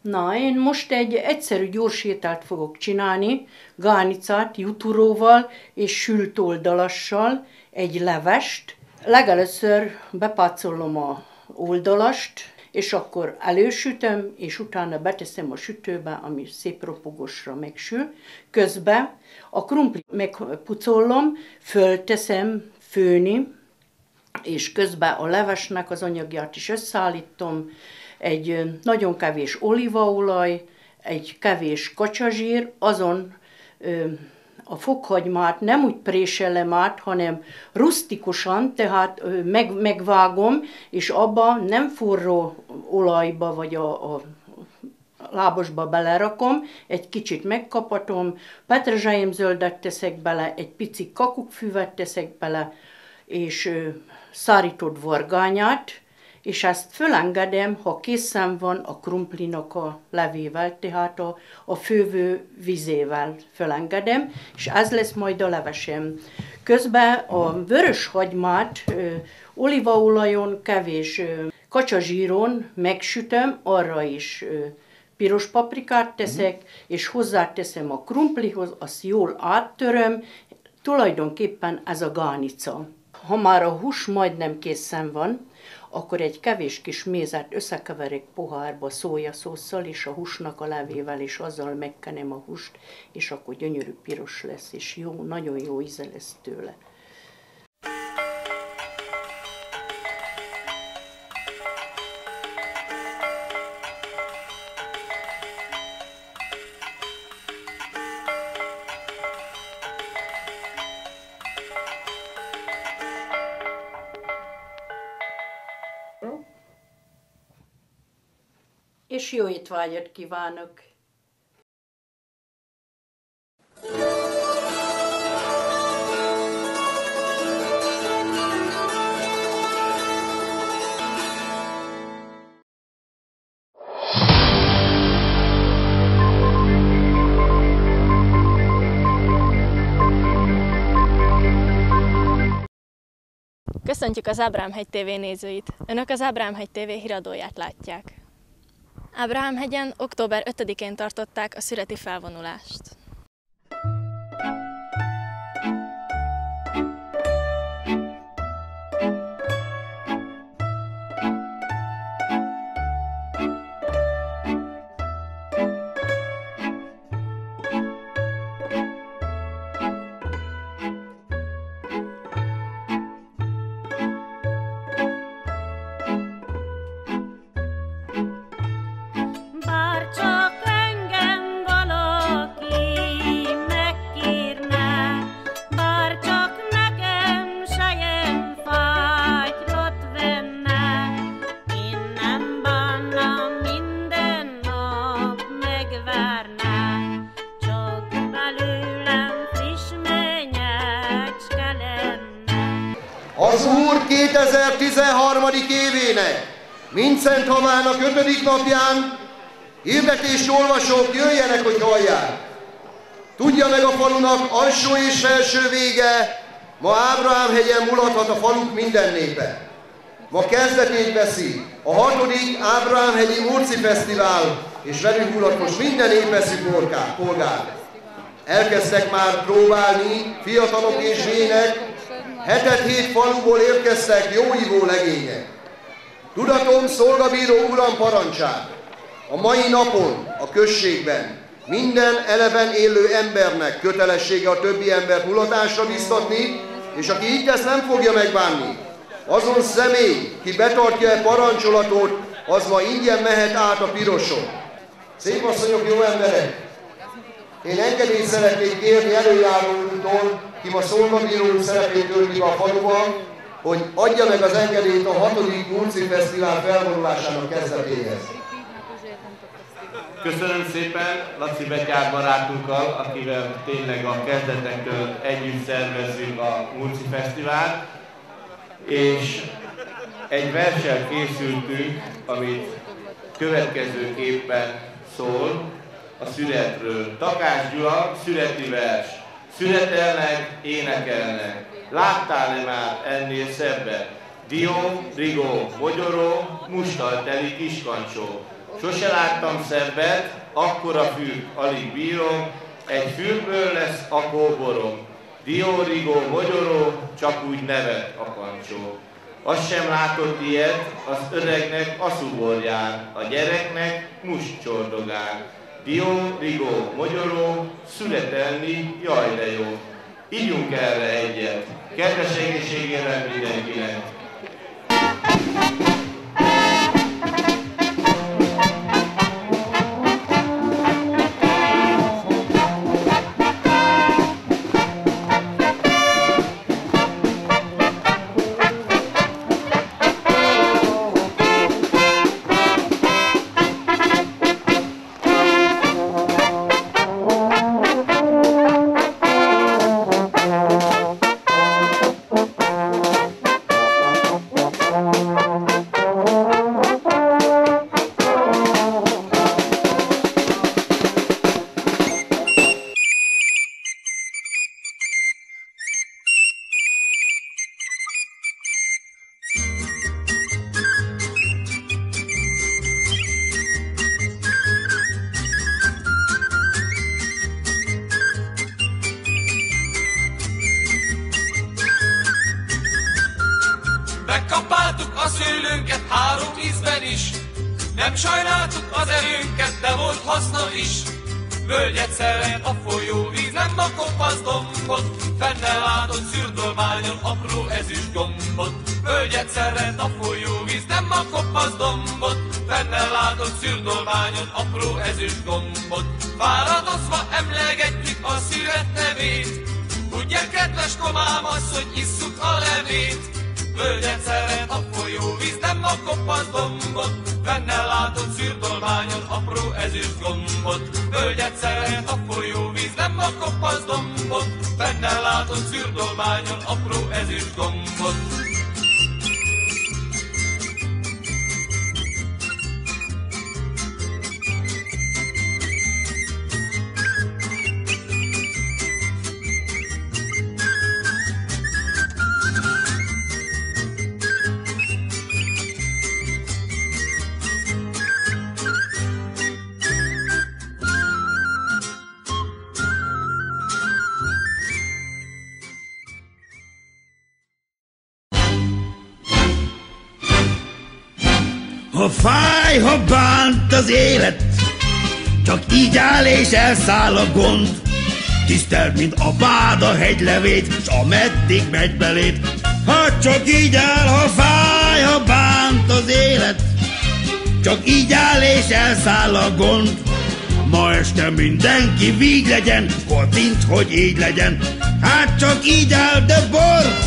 Na, én most egy egyszerű gyors ételt fogok csinálni, gálnicát juturóval és sült oldalassal, egy levest. Legelőször bepácolom a oldalast, és akkor elősütöm, és utána beteszem a sütőbe, ami szép ropogosra megsül. Közben a krumplit megpucolom, fölteszem főni, és közben a levesnek az anyagját is összeállítom, egy nagyon kevés olívaolaj, egy kevés kacsazsír, azon a fokhagymát nem úgy préselem át, hanem rusztikusan, tehát megvágom, és abba nem forró olajba vagy a lábosba belerakom, egy kicsit megkapatom, petrezselyemzöldet teszek bele, egy pici kakukkfüvet teszek bele, és szárított vargányát, és ezt fölengedem, ha készen van a krumplinak a levével, tehát a fővő vizével fölengedem, és ez lesz majd a levesem. Közben a vörös hagymát olívaolajon, kevés kacsazsíron megsütöm, arra is piros paprikát teszek, és hozzáteszem a krumplihoz, azt jól áttöröm, tulajdonképpen ez a gálnica. Ha már a hús majdnem készen van, akkor egy kevés kis mézet összekeverek pohárba szójaszósszal, és a húsnak a levével, és azzal megkenem a húst, és akkor gyönyörű piros lesz, és jó, nagyon jó íze lesz tőle. És jó étvágyat kívánok! Köszöntjük az Ábrám-hegy TV nézőit! Önök az Ábrám-hegy TV híradóját látják. Ábrám-hegyen október 5-én tartották a szüreti felvonulást. Az Úr 2013. évének, Mindszenthavanának 5. napján hirdetést olvasók jöjjenek, hogy hallják. Tudja meg a falunak alsó és felső vége, ma Ábrám-hegyen mulathat a faluk minden népe. Ma kezdetét veszi a 6. Ábrám-hegyi Murci Fesztivál, és velünk mulat most minden népeszű polgár. Elkezdtek már próbálni fiatalok és vének, 7 faluból érkeztek jóívó legények. Tudatom szolgabíró uram parancsát. A mai napon a községben minden eleven élő embernek kötelessége a többi embert mulatásra biztatni, és aki így tesz, nem fogja megbánni. Azon személy, ki betartja e parancsolatot, az ma ingyen mehet át a piroson. Szép asszonyok, jó emberek! Én engedélyt szeretnék kérni előjáró úrtól, ki ma szolgabíró szerepét tölti a faluban, hogy adja meg az engedélyt a 6. Murci Fesztivál felvonulásának kezdetéhez. Köszönöm szépen Laci Betyár barátunkkal, akivel tényleg a kezdetektől együtt szervezzük a Murci Fesztivált, és egy verssel készültünk, amit következőképpen szól a szüretről. Takács Gyula, szüreti vers. Szüretelnek, énekelnek. Láttál-e már ennél szebbet? Dió, rigó, mogyoró, mustal teli kiskancsó. Sose láttam szebbet, akkora fűt alig bírom, egy fűrből lesz a kóborom. Dió, rigó, mogyoró, csak úgy nevet a kancsó. Azt sem látott ilyet, az öregnek aszubor jár, a gyereknek must csordogál. Dió, rigó, mogyoró, születelni, jaj de jó. Ígyunk erre egyet, kedves egészségére mindenkinek! Megkapáltuk a szőlőnket 3 ízben is, nem sajnáltuk az erőnket, de volt haszna is. Völgyet szeret a folyóvíz, nem a kopasz dombot, fenne látott szürdolmányon apró ezüst gombot. Völgyet szeret a folyóvíz, nem a kopasz dombot, fenne látott szürdolmányon apró ezüst gombot. Fáradozva emlegetjük a szüret nevét, tudja kedves komám az, hogy isszuk a levét. Völgyet szeret a folyóvíz, nem a kopasz dombot, benne látott szürdolmányon apró ezüst gombot. Völgyet szeret a folyóvíz, nem a kopasz dombot, benne látott szürdolmányon apró ezüst gombot. Ha fáj, ha bánt az élet, csak így áll és elszáll a gond. Tiszteld, mint a báda hegylevét, s ameddig megy belét. Ha csak így áll, ha fáj, ha bánt az élet, csak így áll és elszáll a gond. Ma este mindenki víg legyen, kocincs, hogy így legyen. Hát csak így áll, de bor!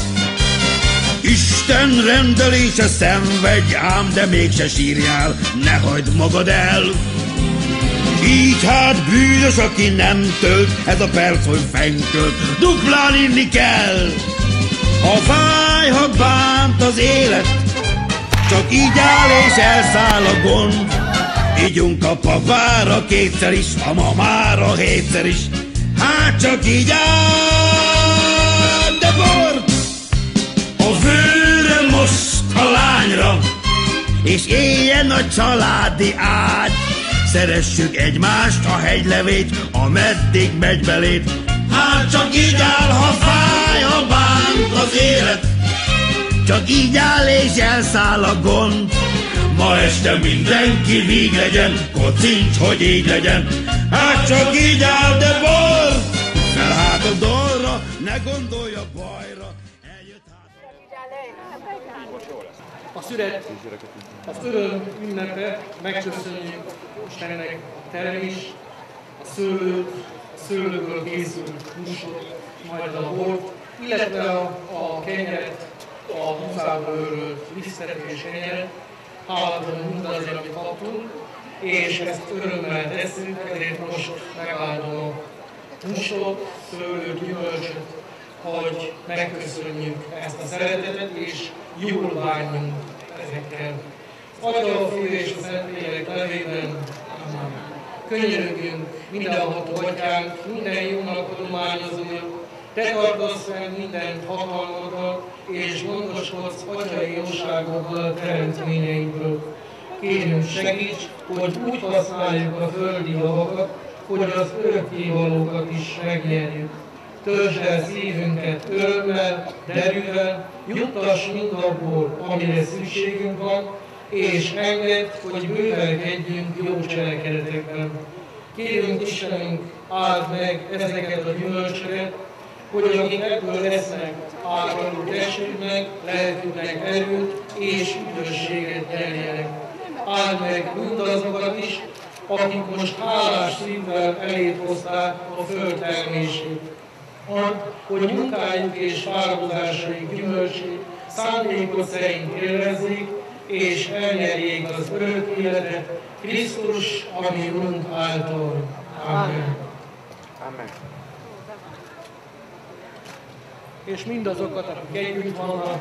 Isten rendelése szenvedj ám, de mégse sírjál, ne hagyd magad el. Így hát bűnös, aki nem tölt, ez a perc, hogy fenkölt, duplán inni kell. Ha fáj, ha bánt az élet, csak így áll és elszáll a gond. Ígyunk a papára 2-szer is, a mamára 7-szer is, hát csak így áll, de bort! A főre most a lányra, és éljen a családi ágy. Szeressük egymást, a hegylevét, ameddig megy belét. Hát csak így áll, ha fáj, ha bánt az élet, csak így áll és elszáll a gond. Ma este mindenki víg legyen, kocincs, hogy így legyen. Hát csak így áll, de bor! Fel hát a dorra, ne gondolja bajra. A szüret, az öröm ünnepe, megköszönjük Istennek a termés, a szőlőt, a szőlőből készült húsot, majd a bort, illetve a kenyeret, a húszából őrölt lisztet és kenyeret. Hálát mindazért, amit kaptunk, és ezt örömmel tesszük, ezért most megáldom a húsot, szőlőt, gyümölcsöt, hogy megköszönjük ezt a szeretetet, és jól bánjunk ezekkel. Az Atya, a Fiú és a Szentlélek nevében, amen. Könyörögjünk, mindenható Atyánk, minden jónak adományozója, Te tartasz fel minden hatalmaddal, és gondoskodsz atyai jóságoddal teremtményeidről. kérünk segíts, hogy úgy használjuk a földi javakat, hogy az örökkévalókat is megnyerjük. Töltsd el szívünket örömmel, derűvel, juttass mindabból, amire szükségünk van, és engedd, hogy bővelkedjünk jó cselekedetekben. Kérünk Istenünk, áld meg ezeket a gyümölcsöket, hogy akik ebből lesznek, áldott testüknek, lelküknek erőt és üdvösséget nyerjenek. Áld meg mindazokat is, akik most hálás szívvel eléd hozták a föld termését. Add, hogy munkájuk és fáradozásaik gyümölcsét szándékod szerint élvezzék, és elnyerjék az örök életet Krisztus, ami Urunk által. Amen. Amen. És mindazokat, akik együtt vannak,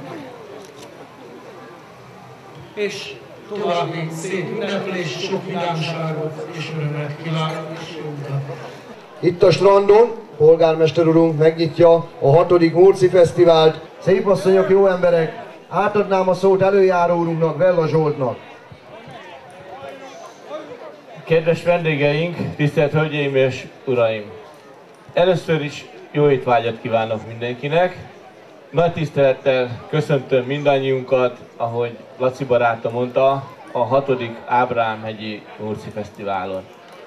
és további szép ünneplés, sok vidámságot és örömet kívánok, és jó utat. Itt a strandon polgármester urunk megnyitja a 6. Murci Fesztivált. Szép asszonyok, jó emberek, átadnám a szót előjáró úrunknak, Vella Zsoltnak. Kedves vendégeink, tisztelt hölgyeim és uraim! Először is jó étvágyat kívánok mindenkinek. Nagy tisztelettel köszöntöm mindannyiunkat, ahogy Laci barátom mondta, a 6. Ábrám-hegyi Murci Fesztiválon.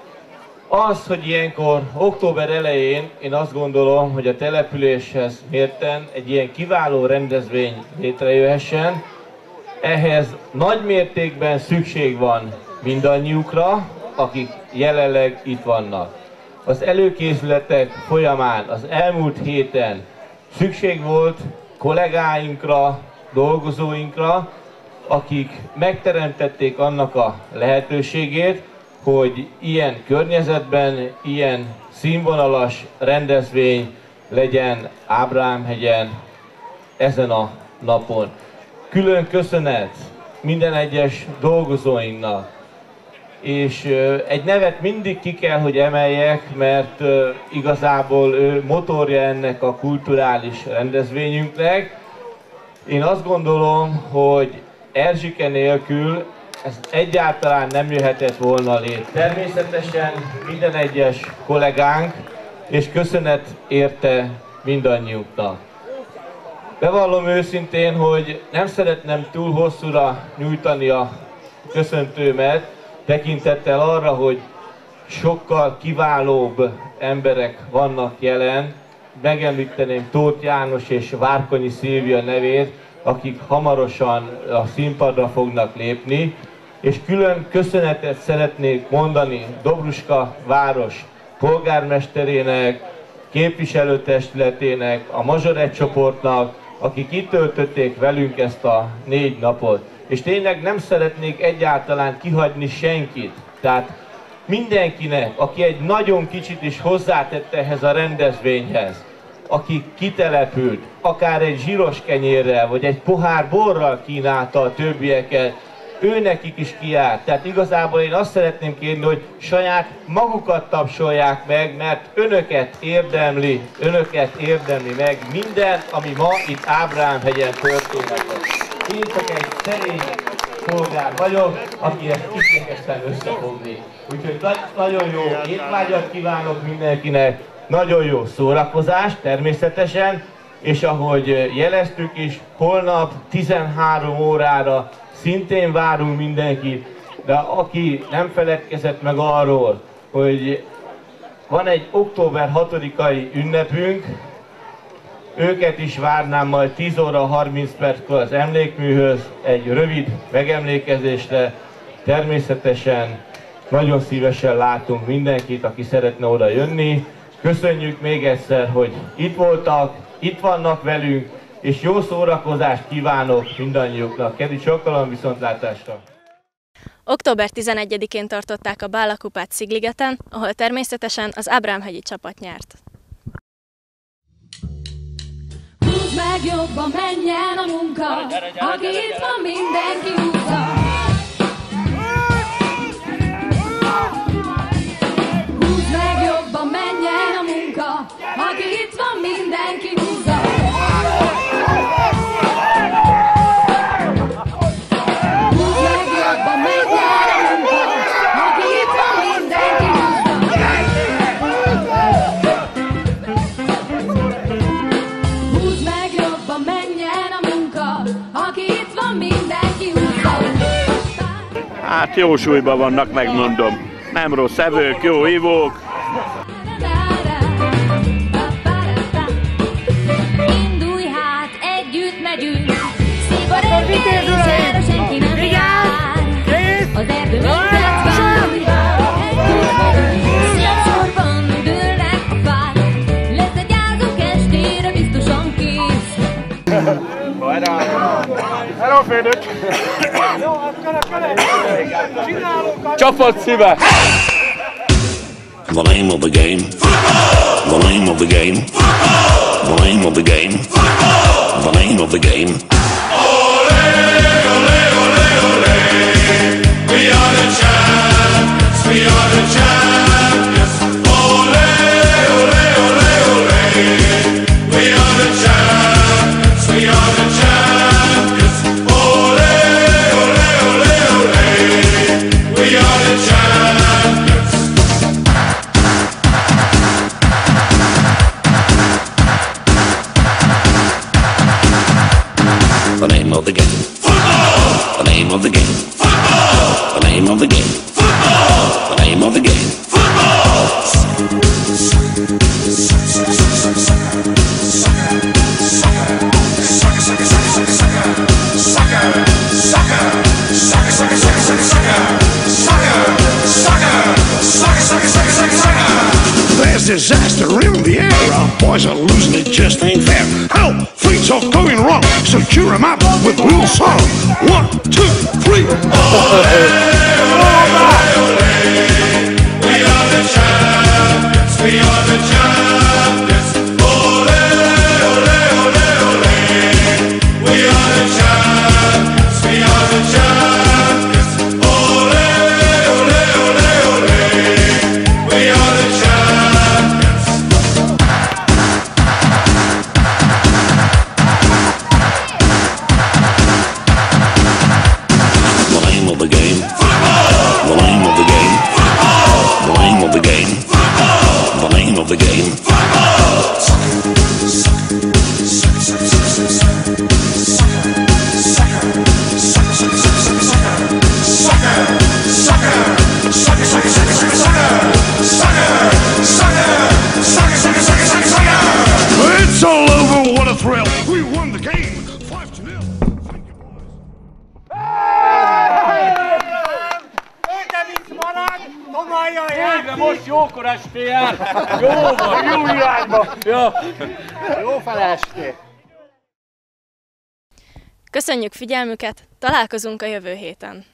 Az, hogy ilyenkor, október elején, én azt gondolom, hogy a településhez mérten egy ilyen kiváló rendezvény létrejöhessen, ehhez nagy mértékben szükség van mindannyiukra, akik jelenleg itt vannak. Az előkészületek folyamán az elmúlt héten szükség volt kollégáinkra, dolgozóinkra, akik megteremtették annak a lehetőségét, hogy ilyen környezetben, ilyen színvonalas rendezvény legyen Ábrám-hegyen ezen a napon. Külön köszönet minden egyes dolgozóinknak, és egy nevet mindig ki kell, hogy emeljek, mert igazából ő motorja ennek a kulturális rendezvényünknek. Én azt gondolom, hogy Erzsike nélkül ez egyáltalán nem jöhetett volna létre. Természetesen minden egyes kollégánk, és köszönet érte mindannyiuknak. Bevallom őszintén, hogy nem szeretném túl hosszúra nyújtani a köszöntőmet, tekintettel arra, hogy sokkal kiválóbb emberek vannak jelen. Megemlíteném Tóth János és Várkonyi Szilvia nevét, akik hamarosan a színpadra fognak lépni, és külön köszönetet szeretnék mondani Dobruska város polgármesterének, képviselőtestületének, a Mazsoret csoportnak, akik itt töltötték velünk ezt a 4 napot. És tényleg nem szeretnék egyáltalán kihagyni senkit. Tehát mindenkinek, aki egy nagyon kicsit is hozzátette ehhez a rendezvényhez, aki kitelepült, akár egy zsíros kenyérrel, vagy egy pohár borral kínálta a többieket, őnekik is kiárt. Tehát igazából én azt szeretném kérni, hogy saját magukat tapsolják meg, mert önöket érdemli meg minden, ami ma itt Ábrám-hegyen történik. Én csak egy szerény polgár vagyok, aki ezt igyekeztem összefogni. Úgyhogy nagyon jó étvágyat kívánok mindenkinek, nagyon jó szórakozást természetesen, és ahogy jeleztük is, holnap 13 órára szintén várunk mindenkit, de aki nem feledkezett meg arról, hogy van egy október 6-ai ünnepünk, őket is várnám majd 10 óra 30 perckor az emlékműhöz egy rövid megemlékezésre. Természetesen nagyon szívesen látunk mindenkit, aki szeretne oda jönni. Köszönjük még egyszer, hogy itt voltak, itt vannak velünk, és jó szórakozást kívánok mindannyiuknak. Kedves alkalom, viszontlátásra! Október 11-én tartották a Bálakupát Szigligeten, ahol természetesen az Ábrám-hegyi csapat nyert. Húzd meg jobban, menjen a munka, aki itt van, mindenki húzza. Húzd meg jobban, menjen a munka, aki itt van, mindenki húzza. Húzd meg jobban, menjen aki itt van, mindenki húzza. Hát jó súlyban vannak, megmondom. Nem rossz evők, jó ivók. Indulj hát, együtt megyünk. Szép a reggel, és erre senki nem jár. Az erdő minket várja. Szép sorban dőlnek a fák. Lesz egy ázók estére, biztosan kész. Elférőt! Csapat szíve! The name of the game. The name of the game. The name of the game. The name of the game. Ole, ole, ole, ole. We are the champions. We are the champions. Ole, ole, ole, ole. We are the champions. We are the champions. Ole, ole, ole, ole. We are the champions. The name of the game. Football. The name of the game. Football. The name of the game. Football. The name of the game. There's disaster in the air. Our boys are losing, it just ain't fair. Help! Things are going wrong, so cheer 'em up with a little song. 1, 2, 3. Ole, ole, ole. We are the champions. We are the champions. Ole, ole, ole, ole. We are the champions. We are the champions. Ole, ole, ole, ole. We are the champions. The name of the game. The name of the game. The name of the game. The name of the game. It's all over, what a thrill. We won the game. 5-0. Thank you, boys. Végre most jókor estél! Jó van, jó irányba! Ja. Jó felestél! Köszönjük figyelmüket, találkozunk a jövő héten!